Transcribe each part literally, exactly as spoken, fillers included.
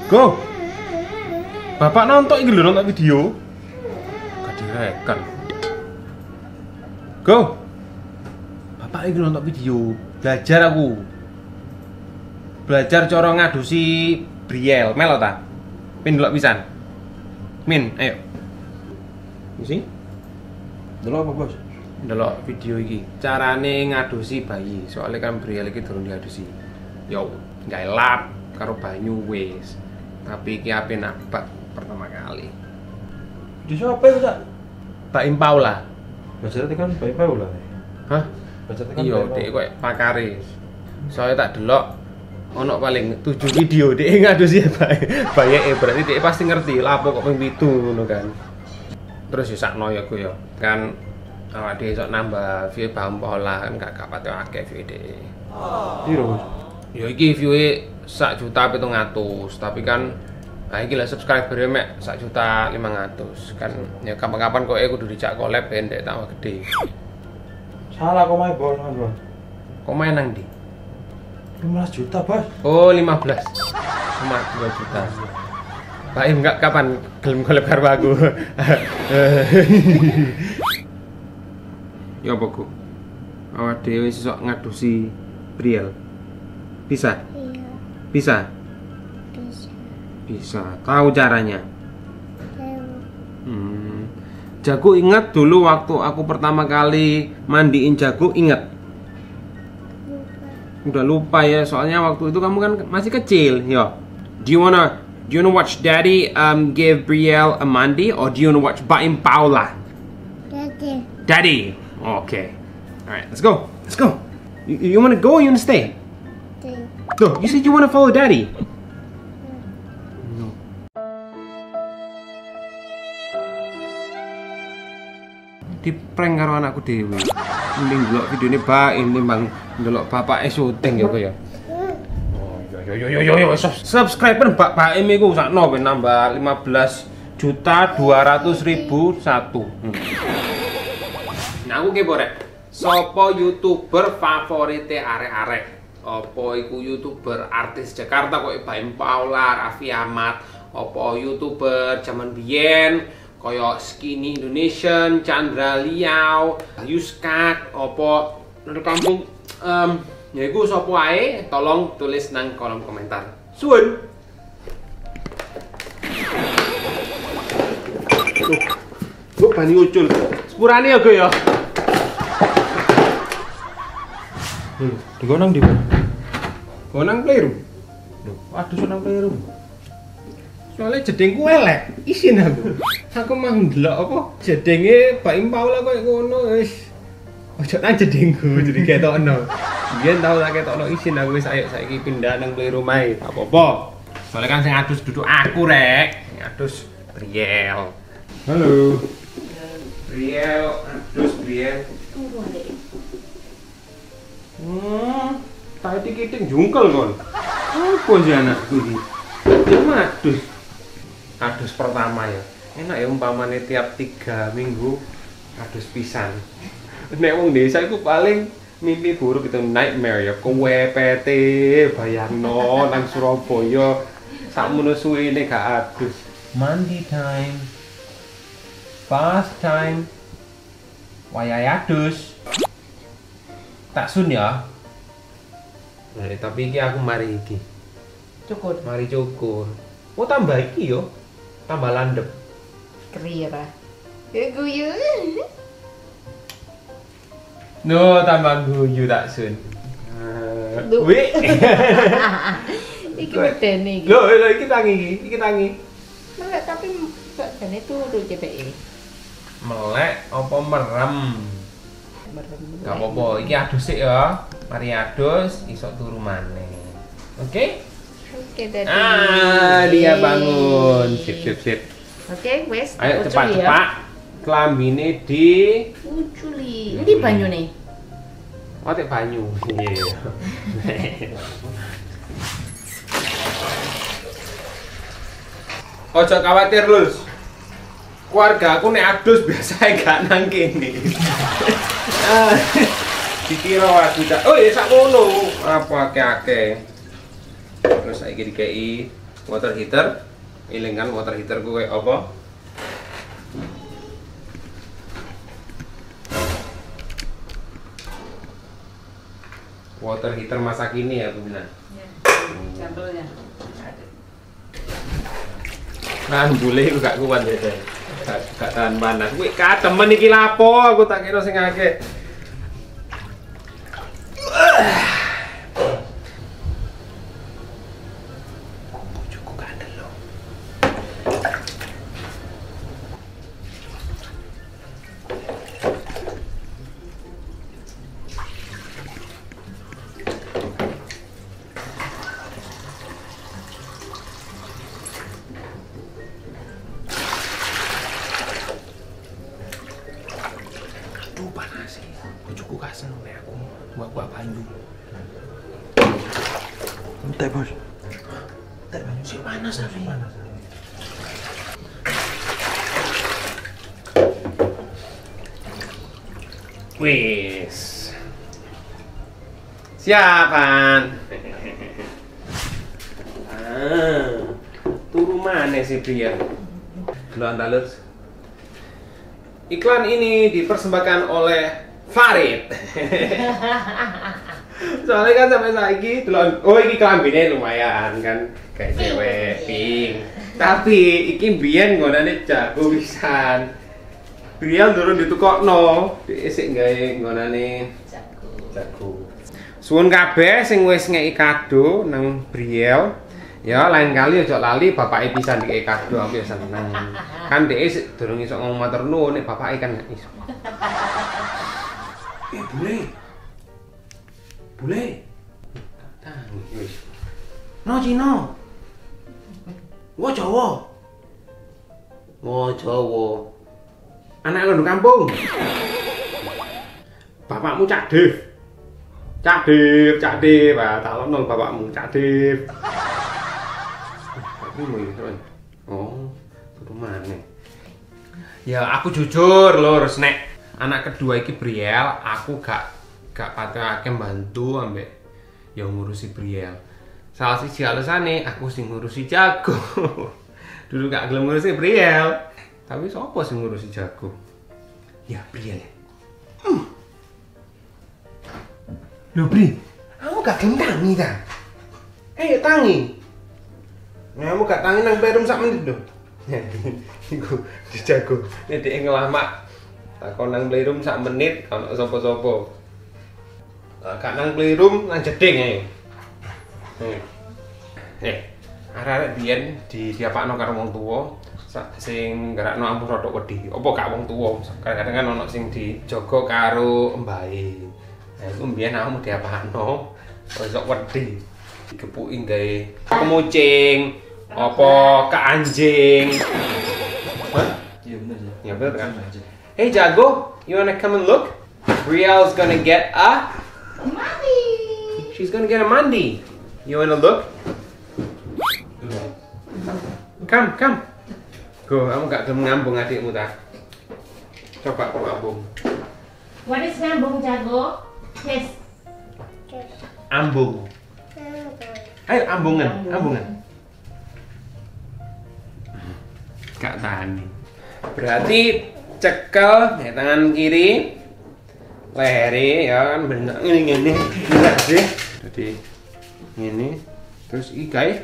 Go. Bapak nonton iki lho, nonton video. Gak direkam. Go. Bapak iki nonton video. Belajar aku. Belajar cara ngadusi Briel. Melo ta? Pin delok pisan. Min, ayo. Isi? Delok apa, Bos? Delok video iki. Carane ngadusi bayi. Soalnya kan Briel iki durung diadusi. Yo, gawe lap karo banyu wis. Tapi iki ape nabak pertama kali. Di siapa itu, Cak? Pak Impaula. Bacanya kan Pak Impaula. Hah? Bacanya kan Iya, Pak dek Impaula. koyo pakare. Soalnya tak delok ono paling tujuh video dek ngadusi bayi. Bayeke berarti dek pasti ngerti lapo kok ping pitu ngono kan. Terus yo sakno ya ku yo. Kan awak dhewe iso nambah view Pak Impaula kan gak gak pati akeh view dek. Piro, Bos? Ya iki view-e sak juta pitung atus, tapi kan nah iki lah subscriber mek sak juta limang atus. Kan ya kapan-kapan kok kudu dijak collab ben ndek tambah gede. Salah kok main Bos, Bos. Kok main nang ndi? lima belas juta, Bos. Oh, lima belas koma dua juta. Pak Im enggak kapan gelem collab karo aku. Ya apa ku? Awak dhewe sesuk ngadusi Briel. Bisa? Iya, Bisa? bisa. Bisa. Tahu caranya? Tahu. Hmm. Jago ingat dulu waktu aku pertama kali mandiin Jago, ingat? Lupa. Udah lupa ya, soalnya waktu itu kamu kan masih kecil. Yo. Do you wanna do you wanna watch Daddy um give Brielle a mandi or do you wanna watch Baim Paula? Daddy. Daddy. Okay. Alright, let's go. Let's go. You, you wanna go or you wanna stay? Daddy. Go. You said you wanna follow Daddy. No. Di prank karo anakku dewe. Mending delok videone Baim timbang ndelok bapake syuting ya kok ya. Oh, yo yo yo yo yo sub- subscriber Mbak Baim iku sakno ben nambah lima belas juta dua ratus ribu satu. Hmm. Nah aku kepo rek. Sopo YouTuber favorite arek-arek? Apa iku YouTuber artis Jakarta kok Baim Paula, Raffi Ahmad, apa YouTuber zaman biyen kaya Skinny Indonesian, Chandra Liao, Yuskak, apa dari kampung um, ya iku sapa ae tolong tulis nang kolom komentar. Suwun. Tuh, bani ucul. Sepurane ya go ya. Hmm, digonang di mana? Go nang playroom. Aduh, senang playroom. Soalnya jedengku elek, isin aku. Aku mau ndelok apa jedenge Baim Paula koyo ngono wis. Ojo nang jedengku jadi ketokno. Biyen tau tak ketokno isin aku wis ayo saiki pindah nang playroom ae. Tak apa-apa. Soalnya kan sing adus duduk aku rek. Sing adus Briel. Halo. Briel, adus Briel. Hmm, tadi kita jungkel kon. Apa sih anakku ini? Dia mah adus. Adus pertama ya. Enak ya umpamane tiap tiga minggu adus pisan. Nek wong desa iku paling mimpi buruk itu nightmare ya. Kowe P T bayangno nang Surabaya sakmono suwene gak adus. Mandi time. Fast time. Wayai adus. Tak sun ya. Nah, tapi iki aku mari iki. Cukur Mari cukur. Oh tambah iki yo. Tambah landep. kerira. Ya guyu. No, tambah guyu tak sun. Duh. Wih. Iki medeni iki. Loh, lho iki tangi iki, iki tangi. Melek tapi bedane turu C P I. Melek apa merem? Merem. Gak apa-apa, iki adus sik ya. Mari adus, iso turu maneh. Oke? Oke, Daddy. Ah, dia bangun. Sip, sip, sip. Oke, wes. Ayo uculi cepat-cepat. Klambine di Uculi. Ini banyu nih. otek banyu. Iya. Ojo khawatir, Lus. Keluarga aku nek adus biasa gak nang kene. Ah, dikira aku tak. Oh, ya sak ngono. Apa akeh-akeh. Terus saiki dikei water heater. Iling kan water heater ku kayak apa? Water heater masa kini ya, Bu Mina. Ya. Sambelnya. Nah, boleh aku gak kuat ya, Dek. Gak, gak tahan panas. Kuwi katemen iki lapo, aku tak kira sing akeh. Bojoku kandel lho. Aduh panas sih, bojoku gak seneng nek aku buat-buat banyu. Entek, Bos. Tak banyu sih panas tapi. Panas. Wis. Siapan. Ah, turu mana sih pria? Lo andalus. Iklan ini dipersembahkan oleh Farid. Soalnya kan sampai saiki delok oh iki klambine lumayan kan kayak cewek pink. Tapi iki mbiyen nggonane jago pisan. Briel durung ditukokno, isik gawe nggonane Jago. jago. Suwun kabeh sing wis ngeki kado nang Briel. Ya lain kali aja lali bapake pisan dikeki kado aku ya seneng. Kan dhek durung iso ngomong matur nuwun nek bapake kan gak iso. Eh, bule. Bule. Tang wis. No Cino. Wo Jawa. Wo Jawa. Anak lu kampung. Bapakmu Cak Dev. Cak Dev, Cak Dev, ah tak ono bapakmu Cak Dev. Aku mau ini kan. Oh, tuh mana? Ya aku jujur lho, nek anak kedua iki Briel, aku gak gak patutake bantu ambek ya ngurusi Briel. Salah siji alasane aku sing ngurusi jago. Dulu gak gelem ngurusi Briel. Tapi sapa sing ngurusi jago? Ya Briel. Hmm. Lho Bri, kamu gak gelem tangi ta? Ayo tangi. Nah, kamu gak tangi nang perum sak menit lho. Iku dijago. Nek dhek ngelamak takon nang playroom sak menit ana sapa-sapa. Gak nang playroom nang jeding ae. Eh. Eh, arek-arek biyen di diapakno karo wong tuwa sing gerakno ampuh rodok wedi. Apa gak wong tuwa? Kadang-kadang kan ana sing dijaga karo mbahe. Nah, iku mbiyen aku diapakno rodok wedi. Dikepuki gawe kemucing, apa ke anjing. Hah? Iya bener ya. Ya bener kan? Hey Jago, you wanna come and look? Brielle's gonna get a Mandi. She's gonna get a mandi. You wanna look? Come, come. Go, kamu gak gelem ngambung adikmu ta? Coba aku ngambung. What is ngambung Jago? Yes. Ambung. Ayo ambungan, ambungan. Gak tahan nih. Berarti cekel ya, tangan kiri, lehernya ya kan bener ini ini bener sih. Jadi ini terus ikai.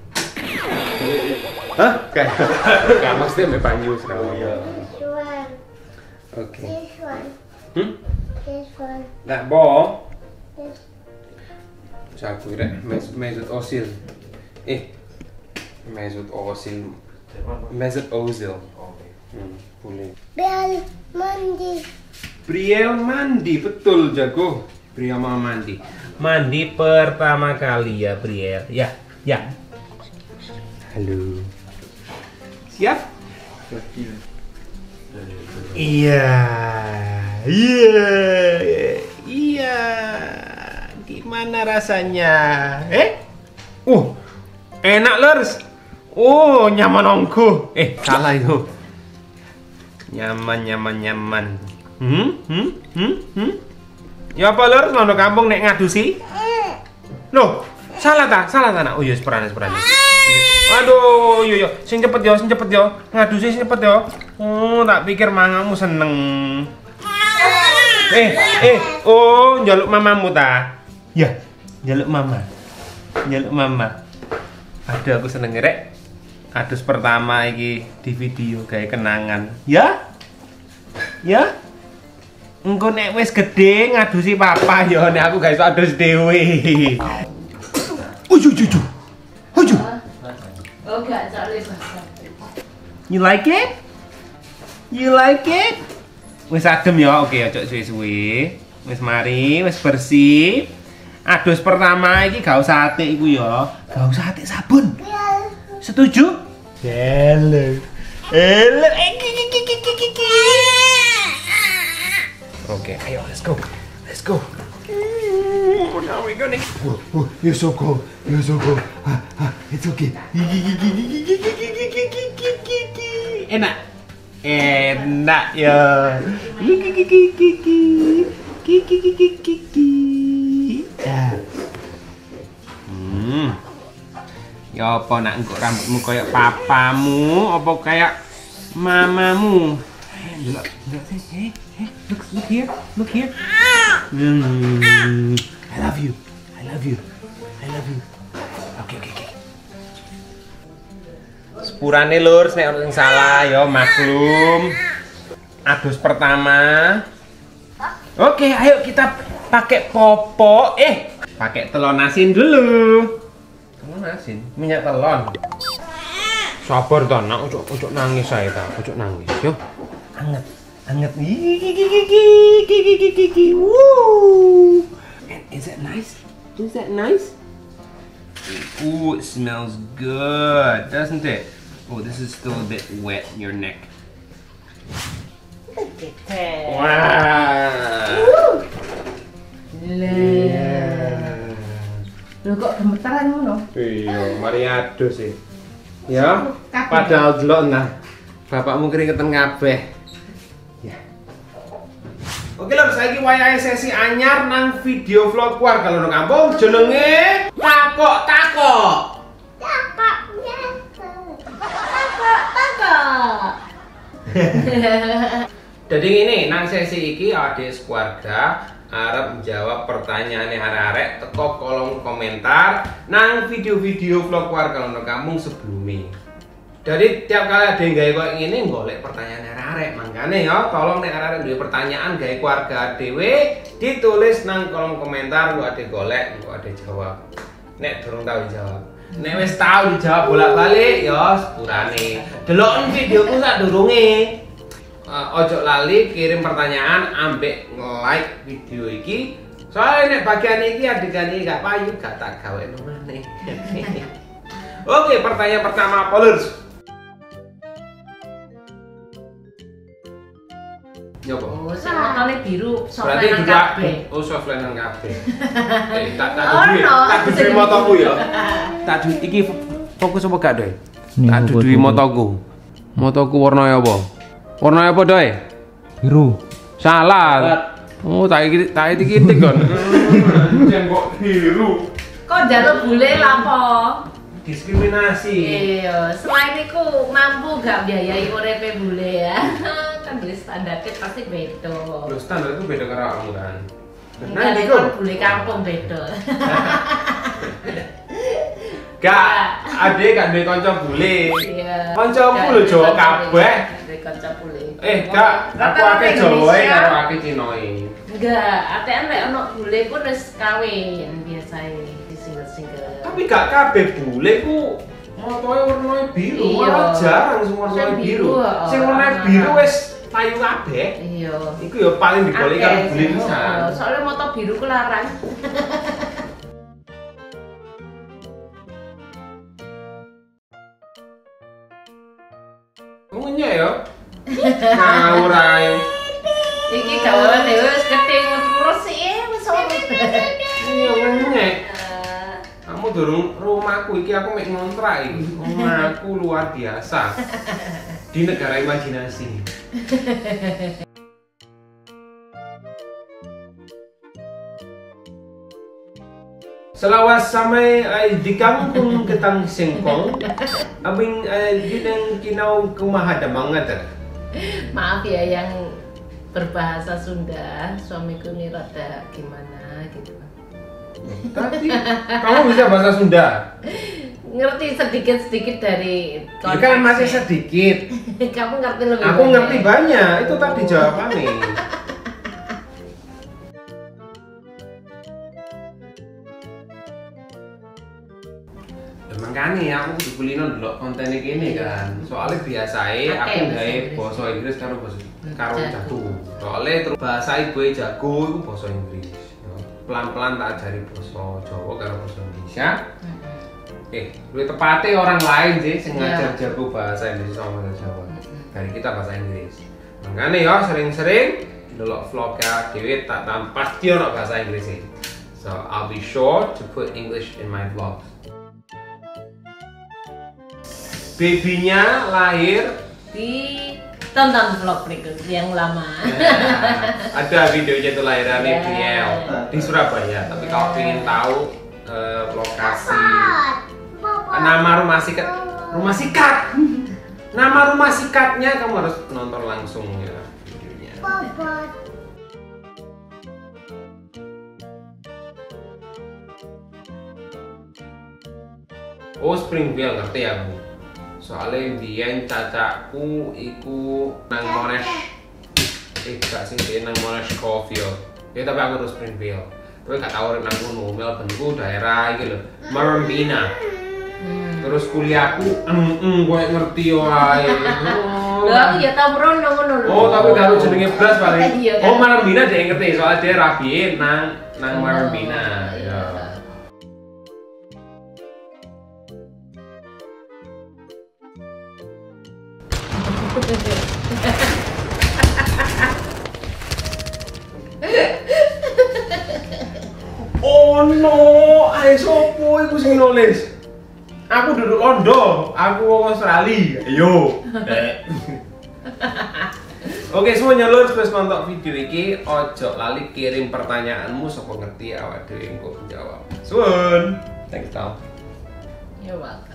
Hah? Kayak kayak maksudnya mbak banyu sekarang. This one. Oke. This one. Hmm? This one. Nggak bohong. This. Jago kira Mesut Ozil. Eh, Mesut Ozil. Mesut Ozil. Hmm, boleh. Bel mandi. Briel mandi, betul Jago. Briel mau mandi. Mandi pertama kali ya Briel. Ya, ya. Halo. Siap? Iya. Iya. Iya. Gimana rasanya? Eh? Uh, enak lers. Oh, nyaman ongko. Eh, salah itu. Nyaman, nyaman, nyaman. Hmm? Hmm? Hmm? Hmm? Ya apa lers? Londo kampung nek ngadu sih? Loh, salah tak? Salah tak? Oh iya, seperane, seperane. Aduh, yo yo, sing cepet yo, sing cepet yo. Ngadu sing cepet yo. Oh, tak pikir mangamu seneng. Eh, eh, oh, njaluk mamamu ta? Ya, njaluk mama. Njaluk mama. Aduh, aku seneng rek. Adus pertama iki di video gawe kenangan. Ya? Ya? Engko nek wis gedhe ngadusi papa yo, nek aku gak iso adus dhewe. Uju uju. Uju. Oh, gak soalnya basah. You like it? You like it? Wis adem ya, oke ojo suwe-suwe. Wis mari, wis bersih. Adus pertama iki gak usah atik iku ya. Gak usah atik sabun. Setuju? Hello. Hello. Oke, ayo let's go. Let's go. Oh, now we gonna. Oh, oh, you're so cold. You're so cold. Ah, ah, it's okay. Enak. Enak ya. Hmm. Ya apa nak engko rambutmu kayak papamu, apa kayak mamamu? Look, look, hey, hey, look, look here, look here. Mm. I love you, I love you, I love you. Oke, oke, oke. Sepurane lur, nek ono sing salah ya maklum. Adus pertama. Oke, ayo kita pakai popok. Eh, pakai telon asin dulu. Telon asin, minyak telon. Sabar ta, nak, ojo ojo nangis saya ta, ojo nangis. Yo. Anget, anget. Woo! Is that nice? Is that nice? Ooh, it smells good, doesn't it? Oh, this is still a bit wet in your neck. Look at that. Wow. Yeah. Loh kok gemetaran ngono? Iya, mari adus sih. Ya, padahal delok nah. Bapakmu keringetan kabeh. Ya. Oke lho, saiki wayahe sesi anyar nang video vlog keluarga Lono Kampung jenenge takok-takok. Jadi ini nang sesi iki adik keluarga arep menjawab pertanyaan arek-arek teko kolom komentar nang video-video vlog keluarga Lono Kampung sebelumnya. Jadi tiap kali ada yang gawe kok ini golek pertanyaan arek-arek, makanya ya tolong nek arek-arek duwe pertanyaan gawe keluarga dhewe ditulis nang kolom komentar, gua ade golek, gua ade jawab. Nek durung tahu dijawab. Nek wis tahu dijawab bolak-balik ya sepurane. Delok videoku sak durunge. Uh, ojo lali kirim pertanyaan ambek nge-like video iki. Soalnya nek bagian iki adegan iki gak payu gak tak gawe maneh. Oke, pertanyaan pertama apa lur? Ya apa? Oh, sing motone biru, Berarti softline juga kabeh. oh softline kabeh. Eh, tak tak Oh, duwe, no. tak duwe motoku ya. Tak duwe iki fokus apa gak, Doy? Tak duwe motoku. Motoku warnanya apa? Warnanya apa, Doy? Biru. Salah. Oh, tak iki tak iki titik kon. Jen kok biru. Kok njaluk bule lapo? Diskriminasi. Iya, selain itu mampu gak biayai uripe bule ya. Kan beli standarnya pasti beda. Lho standar itu beda karo kamu kan. Nah, ini kan bule kampung beda. Gak, adek gak duwe kanca bule. Iya. Kancaku lho Jawa kabeh. Duwe kanca bule. Eh, gak, aku akeh Jawa karo akeh Cinoe. Enggak, atean lek ono bule pun wis kawin biasae di single-single. Tapi gak kabeh bule ku motoe warnane biru, Iya. malah jarang sing warnane Sing biru. biru, oh. Sing warnane biru wis payu kabeh. Iya. Iku ya paling digoleki karo Akeh bule sing- pisan. oh, soalnya moto biru ku larang. Munye ya. Ngawur ae. Iki gaweane wis gedhe ngurus sih wis ora. Iya munye. Kamu durung rumahku iki aku mek ngontrak iki. Omahku luar biasa. Di negara imajinasi. Selawas sampai ay di kampung ketang singkong, abing ay ginang kinau kumahadamang ada. Maaf ya yang berbahasa Sunda, suamiku ini rada gimana gitu. Tadi kamu bisa bahasa Sunda? Ngerti sedikit-sedikit dari Ya kan masih sedikit. Kamu ngerti lebih Aku banyak. ngerti banyak, itu tadi jawabannya. Makanya aku kudu kulino delok konten iki ini kan. Soalnya biasae aku Akeh gawe bahasa basa Inggris karo basa karo Jago. jago. Soalnya terus bahasa ibu jago iku basa Inggris. Pelan-pelan tak ajari basa Jawa karo basa Indonesia. Eh, lebih tepatnya orang lain sih sing ngajar Ya. jago bahasa Indonesia sama bahasa Jawa. Dari kita bahasa Inggris. Makanya ya sering-sering delok vlog ya dhewe tak tam pasti ono bahasa Inggris sih. So I'll be sure to put English in my vlog. Babynya lahir Di tonton vlog berikut yang lama. ya, ada videonya tuh lahirannya Ya. Biel di Surabaya. Tapi kalau ingin tahu eh, lokasi nama rumah sikat, rumah sikat, nama rumah sikatnya kamu harus nonton langsung ya videonya. Papa. Oh Springville ngerti ya bu. Soalnya biyen cacakku iku nang Monash. Eh gak sih dia nang Monash Caulfield. Ya tapi aku terus Springville. Tapi gak tau nang kono Melbourne ku daerah iki lho, Marambina. Terus kuliahku em em kowe ngerti wae. Oh, Lah aku ya tau merono ngono lho. oh tapi karo jenenge blas paling. Iya, kan? Oh Marambina dia ngerti soalnya dia rabi nang nang Marambina. Ya. Oh no, ayo sopo iku sing nulis? Aku duduk Londo, aku wong Australia. Ayo. Oke, semuanya lur wis nonton video iki, ojo lali kirim pertanyaanmu sapa ngerti awak dhewe engko jawab. Suwun. Thanks, Tom. You're welcome.